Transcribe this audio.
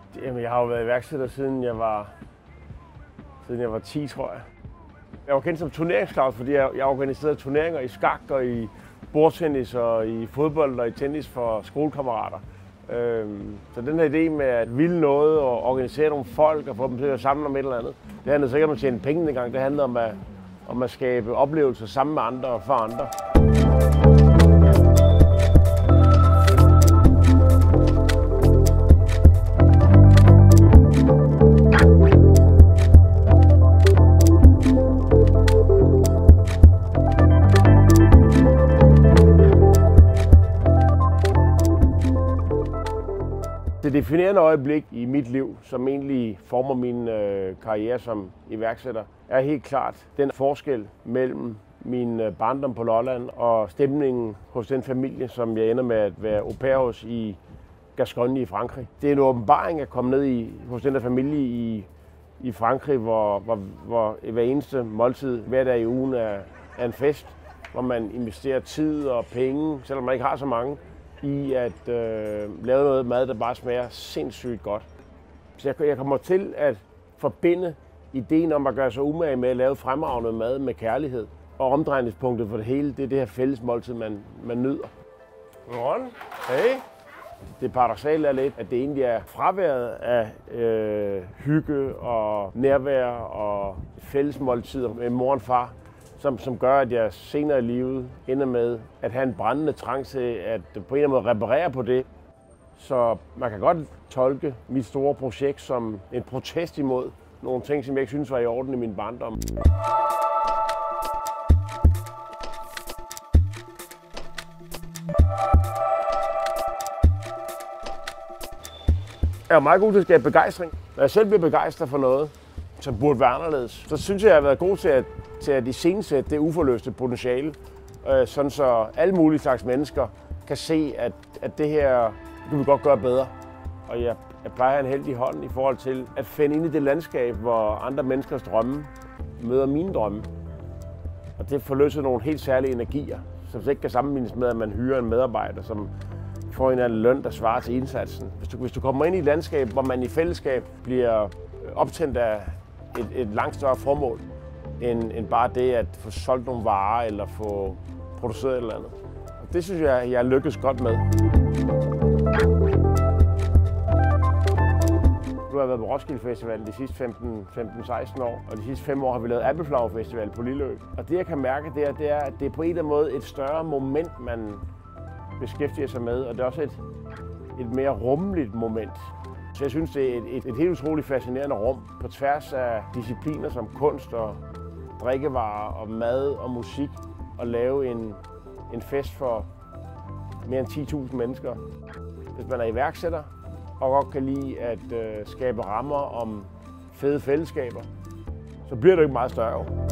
Jamen, jeg har jo været iværksætter siden jeg var 10, tror jeg. Jeg var kendt som turneringsklaus, fordi jeg organiserede turneringer i skak og i bordtennis og i fodbold og i tennis for skolekammerater. Så den her idé med at ville noget og organisere nogle folk og få dem til at samle om et eller andet, det handlede så ikke om at tjene penge dengang. Det handlede om at skabe oplevelser sammen med andre og for andre. Det definerende øjeblik i mit liv, som egentlig former min karriere som iværksætter, er helt klart den forskel mellem min barndom på Lolland og stemningen hos den familie, som jeg ender med at være au pair hos i Gascogne i Frankrig. Det er en åbenbaring at komme ned hos den der familie i Frankrig, hvor hver eneste måltid hver dag i ugen er en fest, hvor man investerer tid og penge, selvom man ikke har så mange, i at lave noget mad, der bare smager sindssygt godt. Så jeg kommer til at forbinde ideen om at gøre sig umage med at lave fremragende mad med kærlighed. Og omdrejningspunktet for det hele, det er det her fælles måltid, man nyder. Godmorgen. Hey. Det paradoksale er lidt, at det egentlig er fraværet af hygge og nærvær og fælles måltider med mor og far, som gør, at jeg senere i livet ender med at have en brændende trang til at på en eller anden måde reparere på det. Så man kan godt tolke mit store projekt som en protest imod nogle ting, som jeg ikke synes var i orden i min barndom. Jeg er meget god til at skabe begejstring. Når jeg selv bliver begejstret for noget, som burde være anderledes, så synes jeg har været god til at iscenesætte det uforløste potentiale, sådan så alle mulige slags mennesker kan se, at det her kan vi godt gøre bedre. Og jeg plejer at have en heldig hånd i forhold til at finde ind i det landskab, hvor andre menneskers drømme møder mine drømme. Og det forløser nogle helt særlige energier, som ikke kan sammenlignes med, at man hyrer en medarbejder, som får en eller anden løn, der svarer til indsatsen. Hvis du kommer ind i et landskab, hvor man i fællesskab bliver optændt af et langt større formål, end bare det at få solgt nogle varer eller få produceret et eller andet. Og det synes jeg lykkes godt med. Nu har jeg været på Roskilde Festival de sidste 15-16 år, og de sidste 5 år har vi lavet Appleflower Festival på Lillø. Og det jeg kan mærke, det er, at det er på en eller anden måde et større moment, man beskæftiger sig med, og det er også et mere rummeligt moment. Så jeg synes, det er et helt utroligt fascinerende rum på tværs af discipliner som kunst og drikkevarer og mad og musik, og lave en fest for mere end 10.000 mennesker. Hvis man er iværksætter og godt kan lide at skabe rammer om fede fællesskaber, så bliver det ikke meget større.